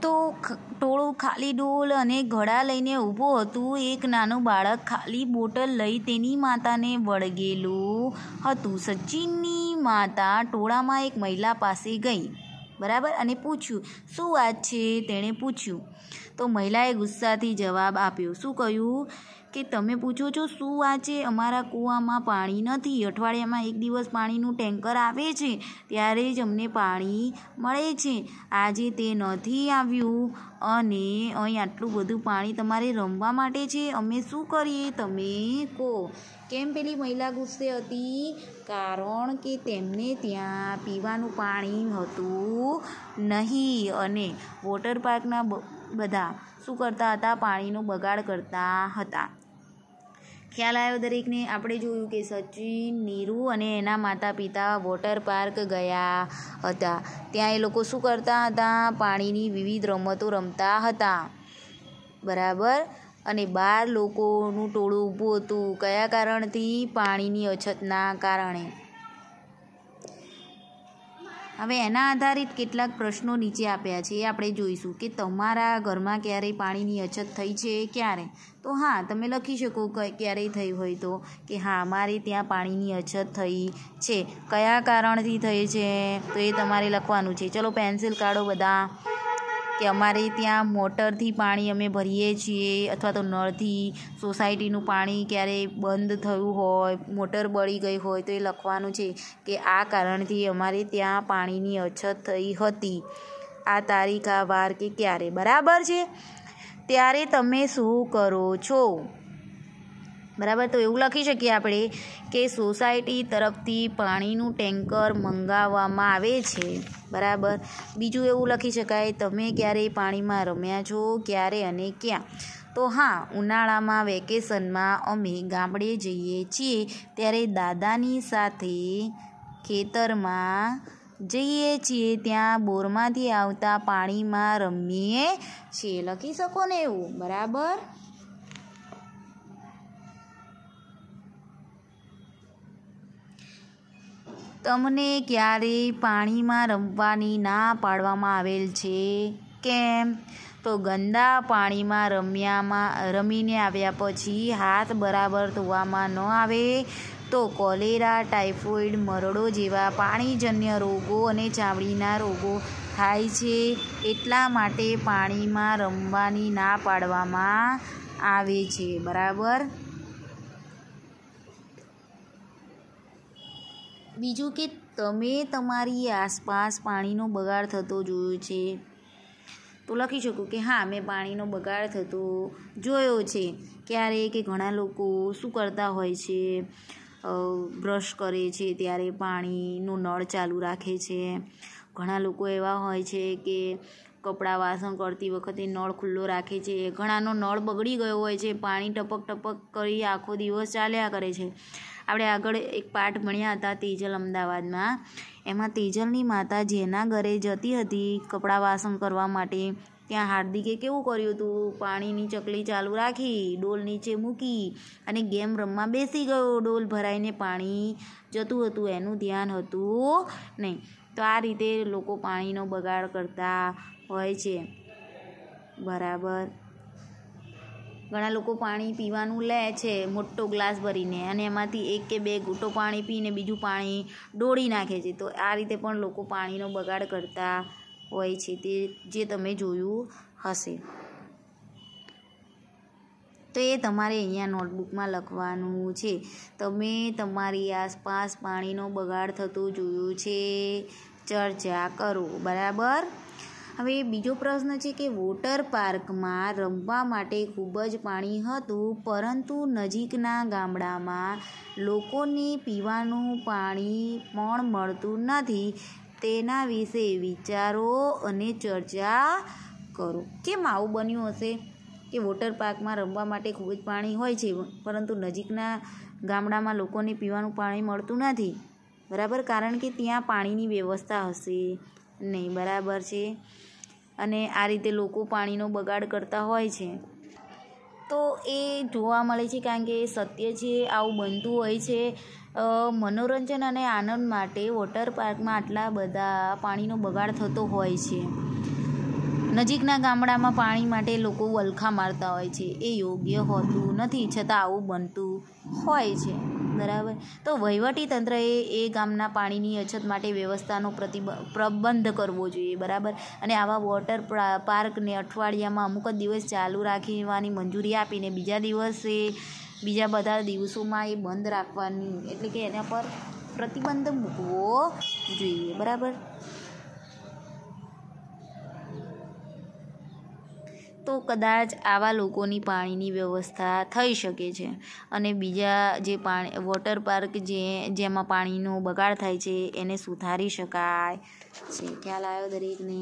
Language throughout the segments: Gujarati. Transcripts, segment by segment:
તો ટોળું ખાલી ડોલ અને ઘડા લઈને ઊભું હતું. એક નાનું બાળક ખાલી બોટલ લઈ તેની માતાને વળગેલું હતું. સચિનની માતા ટોળામાં એક મહિલા પાસે ગઈ, બરાબર, અને પૂછ્યું, શું વાત છે? તેણે પૂછ્યું તો મહિલાએ ગુસ્સાથી જવાબ આપ્યો. શું કહ્યું? કે તમે પૂછો છો શું વાત છે? અમારા કૂવામાં પાણી નથી. અઠવાડિયામાં એક દિવસ પાણીનું ટેન્કર આવે છે, ત્યારે જ અમને પાણી મળે છે. આજે તે નથી આવ્યું અને અહીં આટલું બધું પાણી તમારે રમવા માટે છે. અમે શું કરીએ? તમે કહો. કેમ પેલી મહિલા ગુસ્સે હતી? કારણ કે તેમને ત્યાં પીવાનું પાણી હતું નહીં અને વોટર પાર્કના બધા શું કરતા હતા? પાણીનો બગાડ કરતા હતા. ખ્યાલ આવ્યો દરેકને? આપણે જોયું કે સચિન, નીરુ અને એના માતા પિતા વોટર પાર્ક ગયા હતા. ત્યાં એ લોકો શું કરતા હતા? પાણીની વિવિધ રમતો રમતા હતા, બરાબર. અને 12 લોકોનું ટોળું ઊભું હતું. કયા કારણથી? પાણીની અછતના કારણે. હવે એના આધારિત કેટલાક પ્રશ્નો નીચે આપ્યા છે, એ આપણે જોઈશું કે તમારા ઘરમાં ક્યારેય પાણીની અછત થઈ છે? ક્યારે? તો હા, તમે લખી શકો ક્યારેય થઈ હોય તો કે હા, અમારે ત્યાં પાણીની અછત થઈ છે. કયા કારણથી થઈ છે તો એ તમારે લખવાનું છે. ચલો પેન્સિલ કાઢો બધા. કે અમારે ત્યાં મોટરથી પાણી અમે ભરીએ છીએ અથવા તો નળથી. સોસાયટીનું પાણી ક્યારેય બંધ થયું હોય, મોટર બળી ગઈ હોય તો એ લખવાનું છે કે આ કારણથી અમારે ત્યાં પાણીની અછત થઈ હતી. આ તારીખ, આ વાર કે ક્યારે, બરાબર છે. ત્યારે તમે શું કરો છો? બરાબર. તો એવું લખી શકીએ આપણે કે સોસાયટી તરફથી પાણીનું ટેન્કર મંગાવવામાં આવે છે, બરાબર. બીજું એવું લખી શકાય, તમે ક્યારેય પાણીમાં રમ્યા છો? ક્યારે અને ક્યાં? તો હા, ઉનાળામાં વેકેશનમાં અમે ગામડે જઈએ છીએ ત્યારે દાદાની સાથે ખેતરમાં જઈએ છીએ. ત્યાં બોરમાંથી આવતા પાણીમાં રમીએ છીએ. લખી શકો ને એવું, બરાબર. તમને ક્યારેય પાણીમાં રમવાની ના પાડવામાં આવેલ છે? કેમ? તો ગંદા પાણીમાં રમીને આવ્યા પછી હાથ બરાબર ધોવામાં ન આવે તો કોલેરા, ટાઇફોઇડ, મરડો જેવા પાણીજન્ય રોગો અને ચામડીના રોગો થાય છે. એટલા માટે પાણીમાં રમવાની ના પાડવામાં આવે છે, બરાબર. બીજું કે તમે તમારી આસપાસ પાણીનો બગાડ થતો જોયો છે? તો લખી શકો કે હા, મેં પાણીનો બગાડ થતો જોયો છે. ક્યારે? કે ઘણા લોકો શું કરતા હોય છે? બ્રશ કરે છે ત્યારે પાણીનો નળ ચાલુ રાખે છે. ઘણા લોકો એવા હોય છે કે કપડાં વાસણ કરતી વખતે નળ ખુલ્લો રાખે છે. ઘણાનો નળ બગડી ગયો હોય છે, પાણી ટપક ટપક કરી આખો દિવસ ચાલ્યા કરે છે. આપણે આગળ એક પાઠ ભણ્યા હતા તેજલ અમદાવાદમાં. એમાં તેજલની માતા જેના ઘરે જતી હતી કપડાં વાસણ કરવા માટે, ત્યાં હાર્દિકે કેવું કર્યું હતું? પાણીની ચકલી ચાલુ રાખી, ડોલ નીચે મૂકી અને ગેમ રમવા બેસી ગયો. ડોલ ભરાઈને પાણી જતું હતું, એનું ધ્યાન હતું નહીં. તો આ રીતે લોકો પાણીનો બગાડ કરતા હોય છે, બરાબર. ઘણા લોકો પાણી પીવાનું લે છે મોટો ગ્લાસ ભરીને અને એમાંથી 1 કે 2 ઘૂંટો પાણી પીને બીજું પાણી ડોળી નાખે છે. તો આ રીતે પણ લોકો પાણીનો બગાડ કરતા હોય છે, તે જે તમે જોયું હશે. તો એ તમારે અહીંયા નોટબુકમાં લખવાનું છે. તમે તમારી આસપાસ પાણીનો બગાડ થતો જોયો છે? ચર્ચા કરો, બરાબર. હવે બીજો પ્રશ્ન છે કે વોટર પાર્કમાં રમવા માટે ખૂબ જ પાણી હતું, પરંતુ નજીકના ગામડામાં લોકોને પીવાનું પાણી પણ મળતું નથી. તેના વિશે વિચારો અને ચર્ચા કરો. કેમ આવું બન્યું હશે કે વોટર પાર્કમાં રમવા માટે ખૂબ જ પાણી હોય છે, પરંતુ નજીકના ગામડામાં લોકોને પીવાનું પાણી મળતું નથી, બરાબર. કારણ કે ત્યાં પાણીની વ્યવસ્થા હશે નહીં, બરાબર છે. અને આ રીતે લોકો પાણીનો બગાડ કરતા હોય છે. તો એ જોવા મળે છે, કારણ કે સત્ય છે, આવું બનતું હોય છે. મનોરંજન અને આનંદ માટે વોટર પાર્કમાં આટલા બધા પાણીનો બગાડ થતો હોય છે. નજીકના ગામડામાં પાણી માટે લોકો વલખા મારતા હોય છે, એ યોગ્ય હોતું નથી, છતાં આવું બનતું હોય છે, બરાબર. તો વહીવટી તંત્રએ એ ગામના પાણીની અછત માટે વ્યવસ્થાનો પ્રબંધ કરવો જોઈએ, બરાબર. અને આવા વોટર પાર્કને અઠવાડિયામાં અમુક જ દિવસ ચાલુ રાખવાની મંજૂરી આપીને બીજા બધા દિવસોમાં એ બંધ રાખવાની, એટલે કે એના પર પ્રતિબંધ મૂકવો જોઈએ, બરાબર. તો કદાચ આવા લોકોની પાણીની વ્યવસ્થા થઈ શકે છે અને બીજા જે વોટર પાર્ક જેમાં પાણીનો બગાડ થાય છે એને સુધારી શકાય છે. ખ્યાલ આવ્યો દરેકને?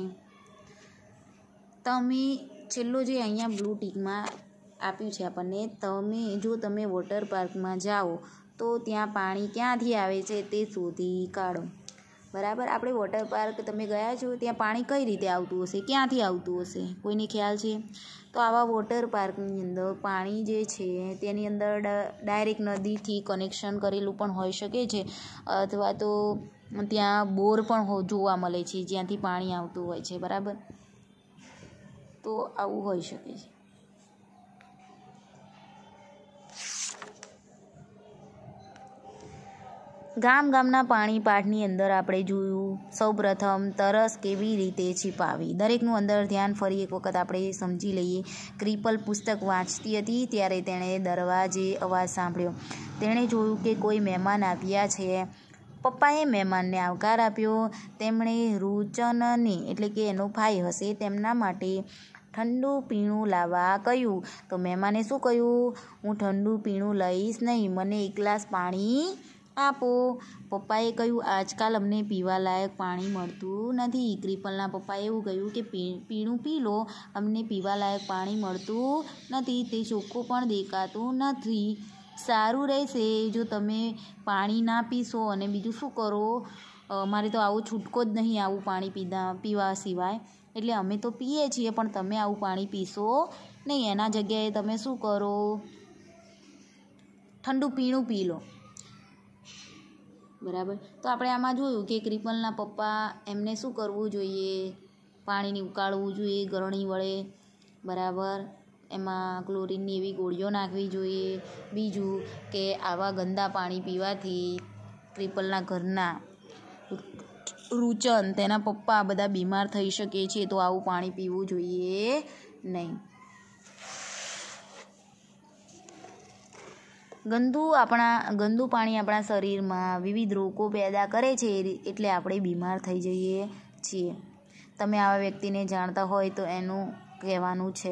તમે છેલ્લો જે અહીંયા બ્લુ ટીકમાં આપ્યું છે આપણને, જો તમે વોટર પાર્કમાં જાઓ તો ત્યાં પાણી ક્યાંથી આવે છે તે શોધી કાઢો, બરાબર. આપણે વોટર પાર્ક તમે ગયા છો, ત્યાં પાણી કઈ રીતે આવતું હશે, ક્યાંથી આવતું હશે, કોઈને ખ્યાલ છે? તો આવા વોટર પાર્કની અંદર પાણી જે છે તેની અંદર ડાયરેક્ટ નદીથી કનેક્શન કરેલું પણ હોઈ શકે છે, અથવા તો ત્યાં બોર પણ જોવા મળે છે જ્યાંથી પાણી આવતું હોય છે, બરાબર. તો આવું હોઈ શકે છે. ગામના પાણી પાઠની અંદર આપણે જોયું સૌપ્રથમ તરસ કેવી રીતે छिपाવી. દરેકનું અંદર ધ્યાન ફરી એક વખત આપણે સમજી લઈએ. ક્રિપલ પુસ્તક વાંચતી હતી ત્યારે તેણે દરવાજે અવાજ સાંભળ્યો. તેણે જોયું કે કોઈ મહેમાન આવ્યા છે. પપ્પાએ મહેમાનને આવકાર આપ્યો. તેમણે રૂચનને, એટલે કે એનો ભાઈ હશે, તેમના માટે ઠંડુ પીણું લાવવા કહ્યું. તો મહેમાને શું કહ્યું? હું ઠંડુ પીણું લઈશ નહીં, મને એક ગ્લાસ પાણી આપો. પપ્પાએ કહ્યું, આજકાલ અમને પીવાલાયક પાણી મળતું નથી. ક્રિપલના પપ્પાએ એવું કહ્યું કે પીણું પી લો, અમને પીવાલાયક પાણી મળતું નથી, તે ચોખ્ખું પણ દેખાતું નથી. સારું રહેશે જો તમે પાણી ના પીશો. અને બીજું શું કરો? અમારે તો આવો છૂટકો જ નહીં આવું પાણી પીવા સિવાય, એટલે અમે તો પીએ છીએ, પણ તમે આવું પાણી પીશો નહીં. એના જગ્યાએ તમે શું કરો? ઠંડુ પીણું પી લો, બરાબર. તો આપણે આમાં જોયું કે ક્રિપલના પપ્પા એમને શું કરવું જોઈએ? પાણીને ઉકાળવું જોઈએ ગરણી વડે, બરાબર. એમાં ક્લોરીનની એવી ગોળીઓ નાખવી જોઈએ. બીજું કે આવા ગંદા પાણી પીવાથી ક્રિપલના ઘરના રૂચન, તેના પપ્પા બધા બીમાર થઈ શકે છે, તો આવું પાણી પીવું જોઈએ નહીં. ગંદુ પાણી આપણા શરીરમાં વિવિધ રોગો પેદા કરે છે, એટલે આપણે બીમાર થઈ જઈએ છીએ. તમે આવા વ્યક્તિને જાણતા હોય તો એનું કહેવાનું છે.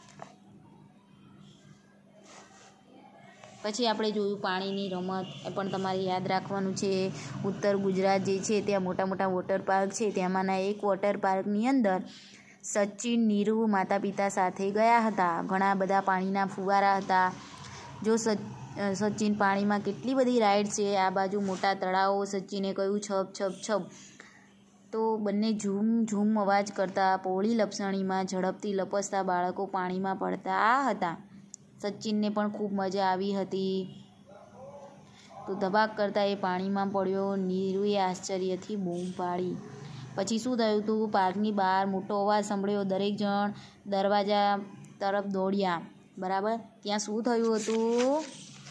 પછી આપણે જોયું પાણીની રમત, એ પણ તમારે યાદ રાખવાનું છે. ઉત્તર ગુજરાત જે છે ત્યાં મોટા મોટા વોટર પાર્ક છે. તેમાંના એક વોટર પાર્કની અંદર સચિન, નીરુ માતા પિતા સાથે ગયા હતા. ઘણા બધા પાણીના ફુવારા હતા. જો સચિન પાણીમાં કેટલી બધી રાઈડ છે, આ બાજુ મોટા તળાવો. સચિને કહ્યું છપ છપ છપ. તો બંને ઝૂમ ઝૂમ અવાજ કરતા પહોળી લપસણીમાં ઝડપથી લપસતા બાળકો પાણીમાં પડતા હતા. સચિનને પણ ખૂબ મજા આવી હતી. તો ધબાક કરતા એ પાણીમાં પડ્યો. નીરુએ આશ્ચર્યથી બૂમ પાડી. પછી શું થયું હતું? પાર્કની બહાર મોટો અવાજ સંભળાયો. દરેક જણ દરવાજા તરફ દોડ્યા, બરાબર. ત્યાં શું થયું હતું?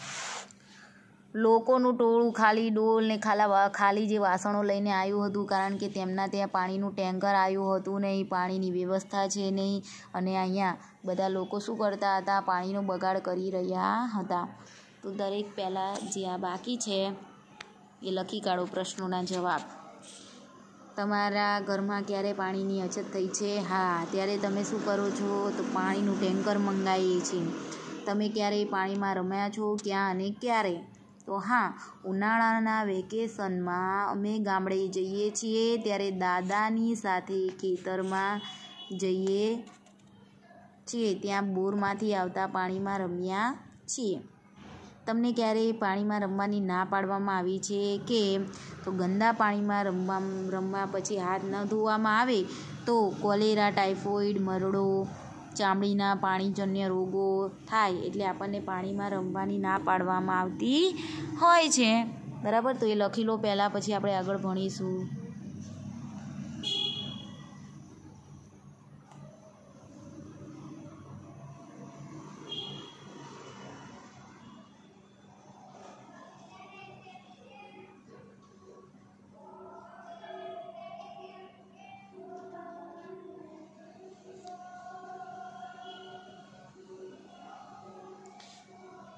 લોકોનું ટોળું ખાલી ડોલ ને ખાલી જે વાસણો લઈને આવ્યું હતું, કારણ કે તેમના ત્યાં પાણીનું ટેન્કર આવ્યું હતું નહીં, પાણીની વ્યવસ્થા છે નહીં. અને અહીંયા બધા લોકો શું કરતા હતા? પાણીનો બગાડ કરી રહ્યા હતા. તો દરેક પહેલાં જે આ બાકી છે એ લખી કાઢો પ્રશ્નોના જવાબ. તમારા ઘરમાં ક્યારે પાણીની અછત થઈ છે? હા. ત્યારે તમે શું કરો છો? તો પાણીનું ટેન્કર મંગાવીએ છીએ. તમે ક્યારેય પાણીમાં રમ્યા છો? ક્યાં અને ક્યારે? તો હા, ઉનાળાના વેકેશનમાં અમે ગામડે જઈએ છીએ, ત્યારે દાદાની સાથે ખેતરમાં જઈએ છીએ. ત્યાં બોરમાંથી આવતા પાણીમાં રમ્યા છીએ. તમને ક્યારેય પાણીમાં રમવાની ના પાડવામાં આવી છે કે? તો ગંદા પાણીમાં રમવા પછી હાથ ન ધોવામાં આવે તો કોલેરા, ટાઇફોઇડ, મરડો, ચામડીના પાણીજન્ય રોગો થાય, એટલે આપણને પાણીમાં રમવાની ના પાડવામાં આવતી હોય છે, બરાબર. તો એ લખી લો પહેલાં, પછી આપણે આગળ ભણીશું.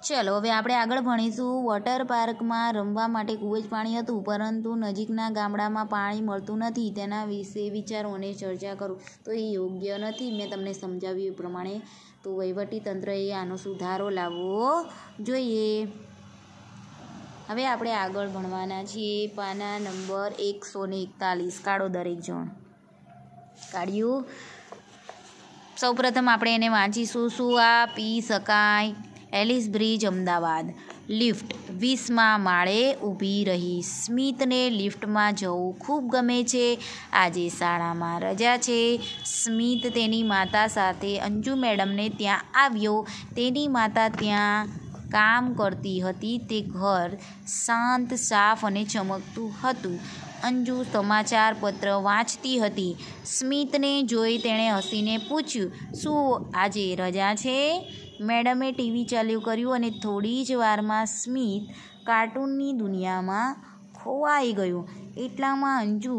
ચલો હવે આપણે આગળ ભણીશું. વોટર પાર્કમાં રમવા માટે ખૂબ જ પાણી હતું, પરંતુ નજીકના ગામડામાં પાણી મળતું નથી. તેના વિશે વિચારો અને ચર્ચા કરો. તો એ યોગ્ય નથી. મેં તમને સમજાવ્યું એ પ્રમાણે. તો વહીવટીતંત્રએ આનો સુધારો લાવવો જોઈએ. હવે આપણે આગળ ભણવાના છીએ. પાના નંબર 141 કાઢો દરેક જણ. કાઢ્યું? સૌપ્રથમ આપણે એને વાંચીશું. શું આ પી શકાય? એલિસ બ્રિજ, અમદાવાદ. લિફ્ટ 20મા માળે ઊભી રહી. સ્મિતને લિફ્ટમાં જવું ખૂબ ગમે છે. આજે શાળામાં રજા છે. સ્મિત તેની માતા સાથે અંજુ મેડમને ત્યાં આવ્યો. તેની માતા ત્યાં કામ કરતી હતી. તે ઘર શાંત, સાફ અને ચમકતું હતું. અંજુ સમાચાર પત્ર વાંચતી હતી. સ્મિતને જોઈ તેણે હસીને પૂછ્યું, શું આજે રજા છે? મેડમે ટીવી ચાલુ કર્યું અને થોડી જ વારમાં સ્મિત કાર્ટૂનની દુનિયામાં ખોવાઈ ગયું. એટલામાં અંજુ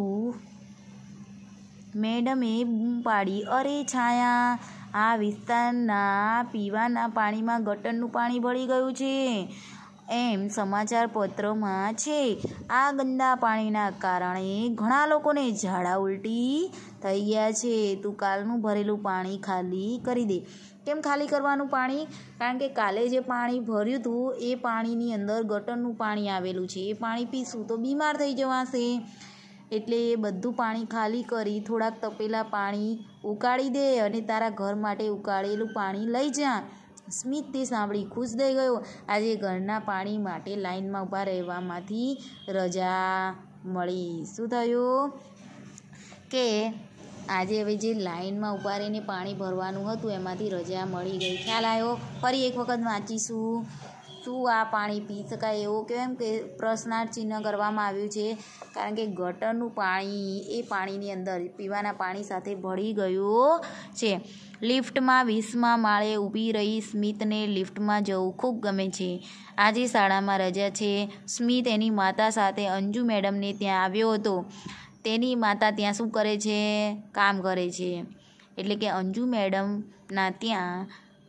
મેડમે બૂમ પાડી, અરે છાયા, આ વિસ્તારના પીવાના પાણીમાં ગટરનું પાણી ભળી ગયું છે. એમ સમાચાર પત્રમાં છે. આ ગંદા પાણીના કારણે ઘણા લોકોને ઝાડા ઉલટી થઈ ગયા છે. તું કાલનું ભરેલું પાણી ખાલી કરી દે. કેમ ખાલી કરવાનું પાણી? કારણ કે કાલે જે પાણી ભર્યું હતું એ પાણીની અંદર ગટરનું પાણી આવેલું છે. એ પાણી પીશું તો બીમાર થઈ જવાશે. એટલે એ બધું પાણી ખાલી કરી થોડાક તપેલા પાણી ઉકાળી દે અને તારા ઘર માટે ઉકાળેલું પાણી લઈ જા. સ્મિત તે સાંભળી ખુશ થઈ ગયો. આજે ઘરના પાણી માટે લાઈનમાં ઊભા રહેવામાંથી રજા મળી. શું થયું કે આજે હવે જે લાઈનમાં ઊભા રહીને પાણી ભરવાનું હતું એમાંથી રજા મળી ગઈ. ખ્યાલ આવ્યો? ફરી એક વખત વાંચીશું. શું આ પાણી પી શકાય? એવું કેમ કે પ્રશ્નાર્થ ચિહ્ન કરવામાં આવ્યું છે? કારણ કે ગટરનું પાણી એ પાણીની અંદર પીવાના પાણી સાથે ભળી ગયું છે. લિફ્ટમાં 20મા માળે ઊભી રહી. સ્મિતને લિફ્ટમાં જવું ખૂબ ગમે છે. આજે શાળામાં રજા છે. સ્મિત એની માતા સાથે અંજુ મેડમને ત્યાં આવ્યો હતો. તેની માતા ત્યાં શું કરે છે? કામ કરે છે. એટલે કે અંજુ મેડમના ત્યાં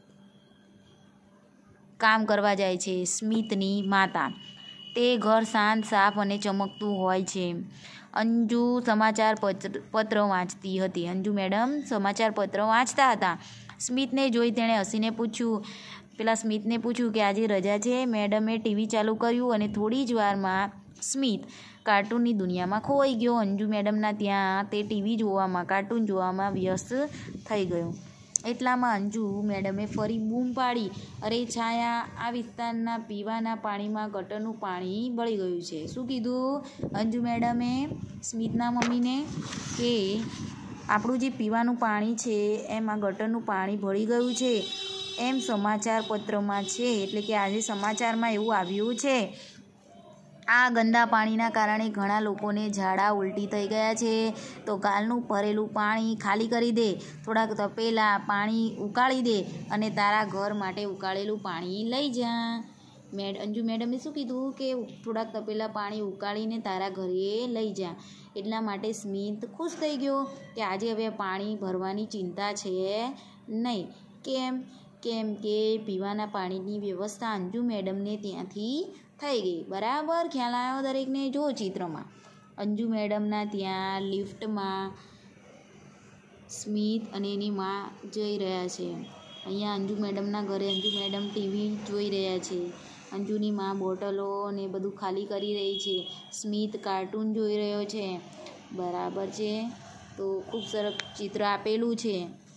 કામ કરવા જાય છે સ્મિતની માતા. તે ઘર શાંત, સાફ અને ચમકતું હોય છે. અંજુ સમાચાર પત્ર વાંચતી હતી. અંજુ મેડમ સમાચાર પત્ર વાંચતા હતા. સ્મિતને જોઈ તેણે હસીને સ્મિતને પૂછ્યું કે આજે રજા છે. મેડમે ટીવી ચાલુ કર્યું અને થોડી જ વારમાં સ્મિત કાર્ટૂનની દુનિયામાં ખોવાઈ ગયો. અંજુ મેડમના ત્યાં તે ટીવી જોવામાં, કાર્ટૂન જોવામાં વ્યસ્ત થઈ ગયો. એટલામાં અંજુ મેડમે ફરી બૂમ પાડી, અરે છાયા, આ વિસ્તારના પીવાના પાણીમાં ગટરનું પાણી ભળી ગયું છે. શું કીધું અંજુ મેડમે સ્મિતના મમ્મીને? કે આપણું જે પીવાનું પાણી છે એમાં ગટરનું પાણી ભળી ગયું છે. એમ સમાચાર પત્રમાં છે. એટલે કે આજે સમાચારમાં એવું આવ્યું છે. આ ગંદા પાણીના કારણે ઘણા લોકોને ઝાડા ઉલટી થઈ ગયા છે. તો કાલનું ભરેલું પાણી ખાલી કરી દે. થોડાક તપેલા પાણી ઉકાળી દે અને તારા ઘર માટે ઉકાળેલું પાણી લઈ જા. અંજુ મેડમે શું કીધું કે થોડાક તપેલા પાણી ઉકાળીને તારા ઘરે લઈ જા. એટલા માટે સ્મિત ખુશ થઈ ગયો કે આજે હવે પાણી ભરવાની ચિંતા છે નહીં. કેમ કે પીવાના પાણીની વ્યવસ્થા અંજુ મેડમને ત્યાંથી થઈ ગઈ. બરાબર ખ્યાલ આવ્યો દરેકને? જો ચિત્રમાં અંજુ મેડમના ત્યાં લિફ્ટમાં સ્મિત અને એની માં જઈ રહ્યા છે. અહીંયા અંજુ મેડમના ઘરે અંજુ મેડમ ટીવી જોઈ રહ્યા છે. અંજુની માં બોટલો ને બધું ખાલી કરી રહી છે. સ્મિત કાર્ટૂન જોઈ રહ્યો છે. બરાબર છે? તો ખૂબ સરસ ચિત્ર આપેલું છે.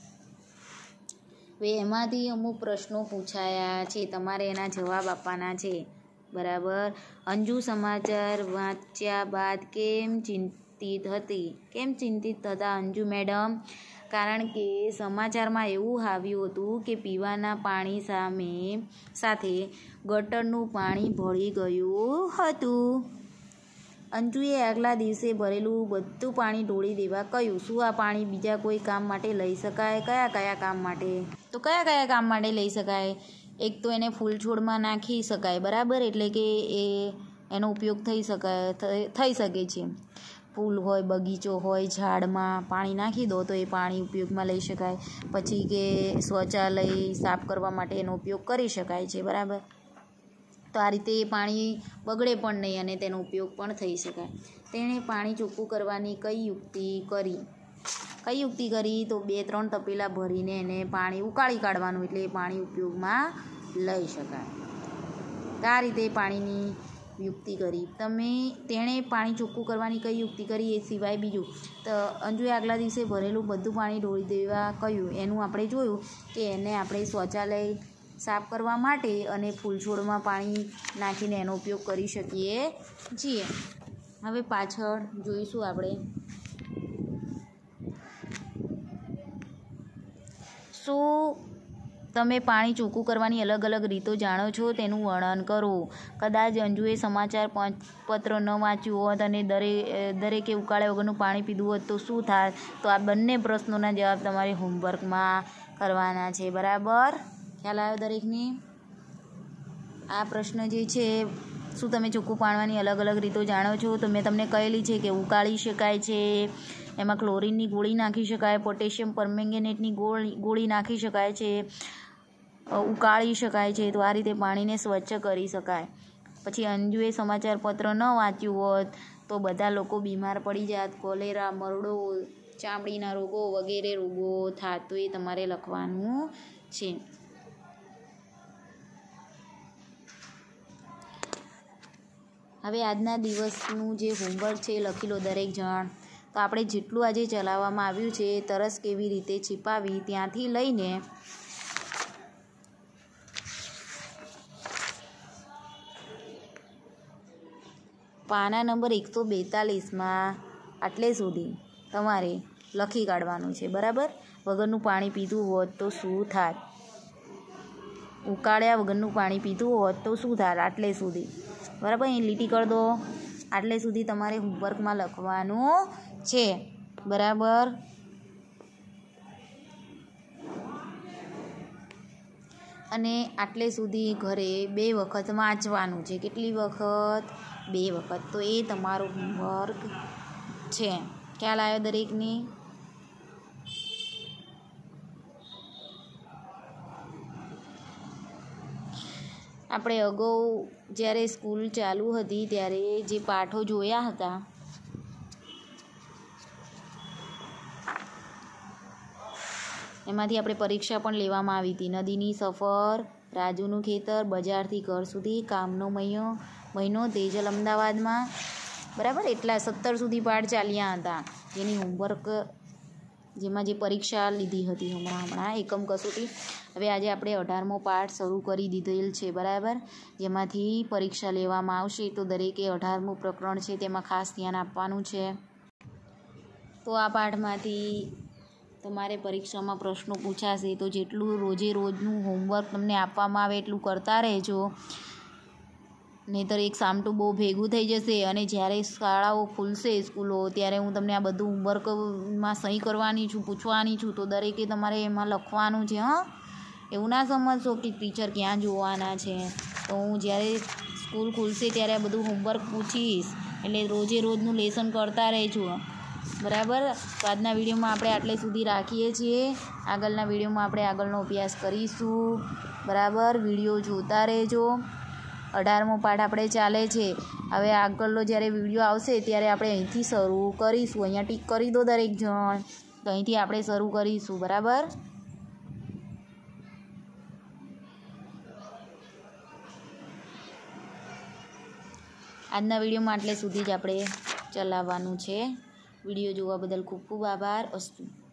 હવે એમાંથી અમુક પ્રશ્નો પૂછાયા છે. તમારે એના જવાબ આપવાના છે. બરાબર. અંજુ સમાચાર વાંચ્યા બાદ કેમ ચિંતિત હતી? કેમ ચિંતિત હતા અંજુ મેડમ? કારણ કે સમાચારમાં એવું આવ્યું હતું કે પીવાના પાણી સાથે ગટરનું પાણી ભળી ગયું હતું. અંજુએ આગલા દિવસે ભરેલું બધું પાણી ઢોળી દેવા કહ્યું. શું આ પાણી બીજા કોઈ કામ માટે લઈ શકાય? કયા કામ માટે? તો કયા કામ માટે લઈ શકાય? એક તો એને ફૂલ છોડમાં નાખી શકાય. બરાબર? એટલે કે એનો ઉપયોગ થઈ શકે છે. ફૂલ હોય, બગીચો હોય, ઝાડમાં પાણી નાખી દો તો એ પાણી ઉપયોગમાં લઈ શકાય. પછી કે શૌચાલય સાફ કરવા માટે એનો ઉપયોગ કરી શકાય છે. બરાબર? તો આ રીતે પાણી બગડે પણ નહીં અને તેનો ઉપયોગ પણ થઈ શકાય. તેણે પાણી ચોખ્ખું કરવાની કઈ યુક્તિ કરી? તો 2-3 તપેલા ભરીને એને પાણી ઉકાળી કાઢવાનું, એટલે એ પાણી ઉપયોગમાં લઈ શકાય. તો આ રીતે પાણીની યુક્તિ કરી. તેણે પાણી ચોખ્ખું કરવાની કઈ યુક્તિ કરી એ સિવાય બીજું તો અંજુએ આગલા દિવસે ભરેલું બધું પાણી ઢોળી દેવા કહ્યું. એનું આપણે જોયું કે એને આપણે શૌચાલય સાફ કરવા માટે અને ફૂલછોડમાં પાણી નાખીને એનો ઉપયોગ કરી શકીએ છીએ. હવે પાછળ જોઈશું આપણે. શું તમે પાણી ચોખ્ખું કરવાની અલગ અલગ રીતો જાણો છો? તેનું વર્ણન કરો. કદાચ અંજુએ સમાચાર પત્ર ન વાંચ્યું હોત અને દરેકે ઉકાળ્યા વગરનું પાણી પીધું હોત તો શું થાય? તો આ બંને પ્રશ્નોના જવાબ તમારે હોમવર્કમાં કરવાના છે. બરાબર, ખ્યાલ આવ્યો દરેકને? આ પ્રશ્ન જે છે, શું તમે ચોખ્ખું પાડવાની અલગ અલગ રીતો જાણો છો? તો મેં તમને કહેલી છે કે ઉકાળી શકાય છે, એમાં ક્લોરીનની ગોળી નાખી શકાય, પોટેશિયમ પરમેંગેનેટની ગોળી નાખી શકાય છે, ઉકાળી શકાય છે. તો આ રીતે પાણીને સ્વચ્છ કરી શકાય. પછી અંજુએ સમાચાર પત્ર ન વાંચ્યું હોત તો બધા લોકો બીમાર પડી જાત. કોલેરા, મરડો, ચામડીના રોગો વગેરે રોગો થાત. તો એ તમારે લખવાનું છે. હવે આજના દિવસનું જે હોમવર્ક છે એ લખી લો દરેક જણ. તો આપણે જેટલું આજે ચલાવવામાં આવ્યું છે, તરસ કેવી રીતે છીપાવી, ત્યાંથી લઈને પાના નંબર 142માં આટલે સુધી તમારે લખી કાઢવાનું છે. બરાબર, વગરનું પાણી પીધું હોત તો શું થાત? ઉકાળ્યા વગરનું પાણી પીધું હોત તો શું થાત? આટલે સુધી. બરાબર, અહીં લીટી કરી દો. આટલે સુધી તમારે હોમવર્કમાં લખવાનું છે. બરાબર, અને આટલે સુધી ઘરે 2 વખત વાંચવાનું છે. કેટલી વખત? 2 વખત. તો એ તમારો હોમવર્ક છે. ખ્યાલ આવ્યો દરેકને? આપણે અગાઉ જ્યારે સ્કૂલ ચાલુ હતી ત્યારે જે પાઠો જોયા હતા એમાંથી આપણે પરીક્ષા પણ લેવામાં આવી હતી. નદીની સફર, રાજુનું ખેતર, બજારથી ઘર સુધી, કામનો મહિનો, તેજલ અમદાવાદમાં. બરાબર, એટલા 17 સુધી પાઠ ચાલ્યા હતા જેમાં જે પરીક્ષા લીધી હતી હમણાં એકમ કસોટી. હવે આજે આપણે 18મો પાઠ શરૂ કરી દીધેલ છે. બરાબર, જેમાંથી પરીક્ષા લેવામાં આવશે. તો દરેકે 18મું પ્રકરણ છે તેમાં ખાસ ધ્યાન આપવાનું છે. તો આ પાઠમાંથી તમારે પરીક્ષામાં પ્રશ્નો પૂછાશે. તો જેટલું રોજનું હોમવર્ક તમને આપવામાં આવે એટલું કરતા રહેજો, નહીંતર એક સામટું બહુ ભેગું થઈ જશે. અને જ્યારે શાળાઓ ખુલશે, સ્કૂલો, ત્યારે હું તમને આ બધું હોમવર્કમાં સહી કરવાની છું, પૂછવાની છું. તો દરેકે તમારે એમાં લખવાનું છે. એવું ના સમજશો કે ટીચર ક્યાં જોવાના છે. તો હું જ્યારે સ્કૂલ ખુલશે ત્યારે આ બધું હોમવર્ક પૂછીશ, એટલે રોજનું લેસન કરતા રહેજો. બરાબર, તો આજના વિડીયોમાં આપણે આટલે સુધી રાખીએ છીએ. આગળના વિડીયોમાં આપણે આગળનો અભ્યાસ કરીશું. બરાબર, વિડીયો જોતા રહેજો. 18મો પાઠ આપણે ચાલે છે. હવે આગળનો જ્યારે વિડીયો આવશે ત્યારે આપણે અહીંથી શરૂ કરીશું. અહીંયા ટીક કરી દો દરેક જણ. તો અહીંથી આપણે શરૂ કરીશું. બરાબર, આજના વિડીયોમાં આટલે સુધી જ આપણે ચલાવવાનું છે. વિડીયો જોવા બદલ ખૂબ ખૂબ આભાર. અસ્તુ.